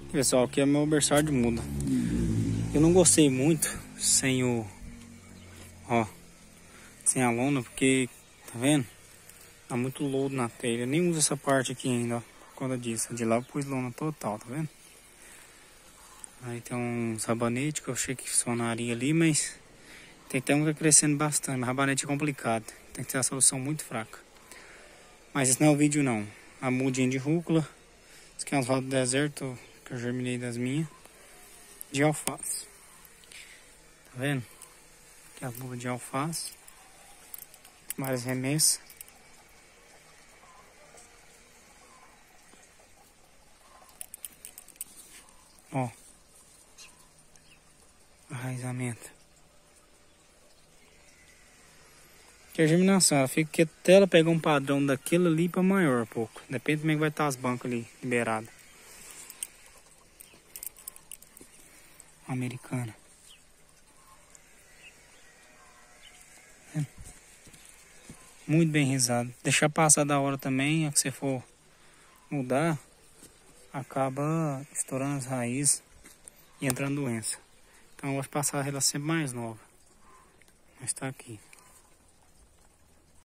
Pessoal, aqui é meu berçário de muda. Eu não gostei muito sem o... Ó, sem a lona, porque, tá vendo? Tá muito lodo na telha. Eu nem uso essa parte aqui ainda, ó, por conta disso. De lá eu pus lona total, tá vendo? Aí tem um rabanete que eu achei que funcionaria ali, mas tem até um que tá crescendo bastante. Mas rabanete é complicado, tem que ter uma solução muito fraca. Mas esse não é o vídeo não. A mudinha de rúcula. Isso aqui é umas rodas do deserto que eu germinei das minhas. De alface. Tá vendo? Aqui as mudas de alface. Várias remessas. Ó. Arraizamento. Aqui é a germinação. Ela fica que até ela pegar um padrão daquilo ali para maior um pouco. Depende como é que vai estar as bancas ali liberadas. Americana. Muito bem rezado. Deixar passar da hora também, é que você for mudar, acaba estourando as raízes e entrando doença. Então eu vou passar ela sempre mais nova. Mas tá aqui.